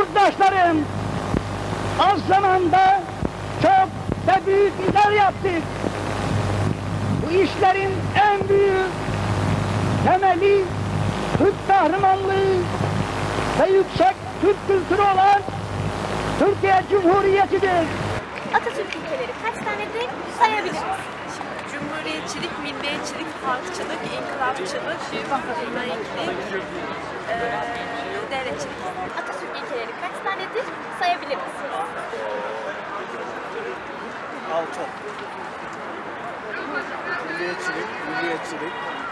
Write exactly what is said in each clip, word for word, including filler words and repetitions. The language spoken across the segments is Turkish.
yurttaşlarım, az zamanda çok ve büyük işler yaptık. Bu işlerin en büyük temeli Türk kahramanlığı ve yüksek Türk kültürü olan Türkiye Cumhuriyeti'dir. Atatürk ilkeleri kaç tanedir sayabiliriz? Cumhuriyetçilik, milliyetçilik, halkçılık, inkılapçılık, laiklik, e, devletçilik. Atatürk ilkeleri kaç tanedir sayabiliriz? Altı. Milliyetçilik, milliyetçilik.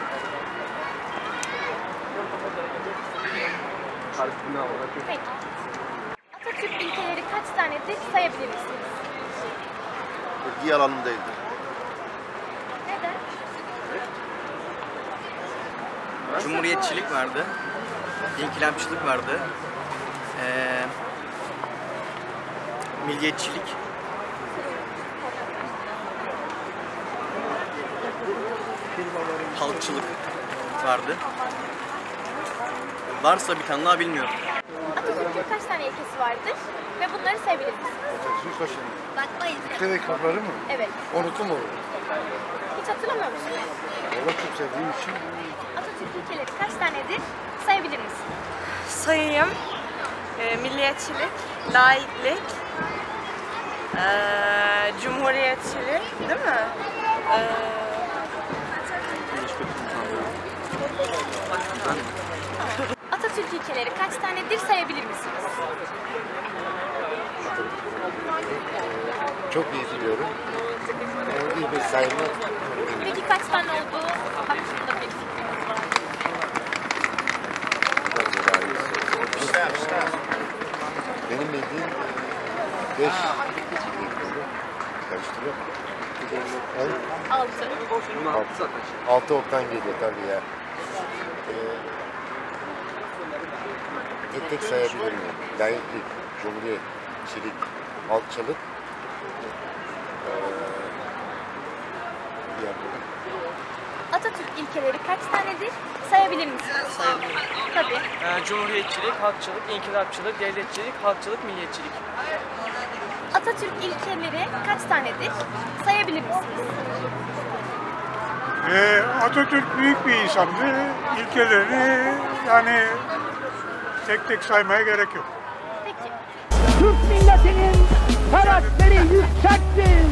Peki. Atatürk ilkeleri kaç tanedir sayabilir misiniz? İlgi alanım değildir. Neden? Cumhuriyetçilik vardı, inkılapçılık vardı, ee, milliyetçilik, halkçılık vardı. Varsa bir tane daha bilmiyorum. Atatürk'ün kaç tane ilkesi vardır ve bunları sayabilir misiniz? Atatürk kaçın? Bakmayın. Kırık kapları mı? Evet. Unutum olur. Hiç hatırlamıyor musunuz? Valla çok sevdiğim için. Atatürk ilkeleri kaç tanedir sayabilir misiniz? Sayayım. E, milliyetçilik, laiklik, e, cumhuriyetçilik, değil mi? E, Atatürk ilkeleri kaç tanedir sayabilir misiniz? Çok iyi biliyorum. Ama iyi bir sayma. Peki kaç tane olduğu hakkında bir fikriniz var? Benim bildiğim beş karıştırıyor. Altı. Altı. Altı oktan geliyor tabii ya. Ee, tek tek sayabilirim. Laiklik, cumhuriyetçilik, halkçılık. Ee, Atatürk ilkeleri kaç tanedir sayabilir misiniz? Sayabilirim. Tabii. Ee, Cumhuriyetçilik, halkçılık, inkılapçılık, devletçilik, halkçılık, milliyetçilik. Atatürk ilkeleri kaç tanedir sayabilir misiniz? Ee, Atatürk büyük bir insandı. İlkelerini yani tek tek saymaya gerek yok. Peki. Türk milletinin karakteri yüksektir.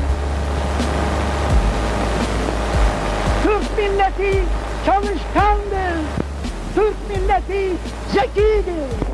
Türk milleti çalışkandır. Türk milleti zekidir.